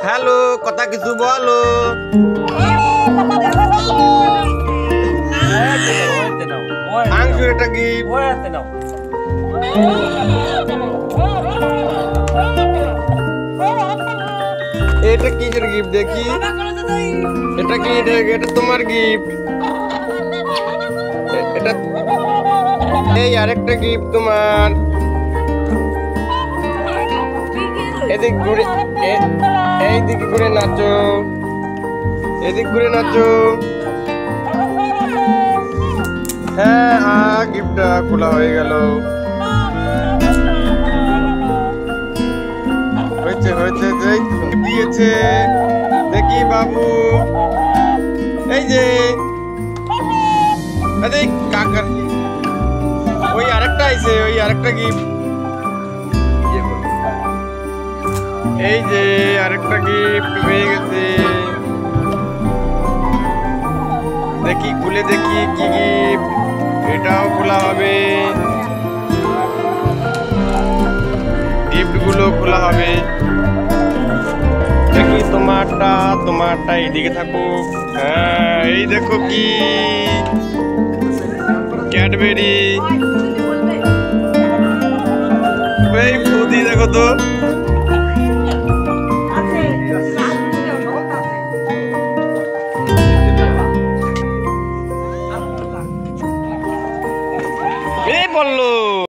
Hello, কথা কিছু বলো। মাংসের একটা গিফট। এটা কিসের গিফট দেখি? এটা কি? এটা তোমার গিফট। এটা এই আরেকটা গিফট তোমার। এদিক ঘুরে, এইদিকে ঘুরে নাচো, এদিক ঘুরে নাচো। হ্যাঁ, গিফটটা খোলা হয়ে গেল। হয়েছে হয়েছে, দিয়েছে দেখি বাবু। এই যে কাকার ওই আরেকটা আইছে, ওই আরেকটা গিফট। এই যে আরেকটা গিফট পেয়ে গেছে। দেখি খুলে দেখি কি গিফট। এটাও খোলা হবে, গিফট গুলো খোলা হবে। দেখি তোমারটা এইদিকে থাকুক। হ্যাঁ, এই দেখো কি ক্যাডবেরি। এই ফুদি দেখো তো।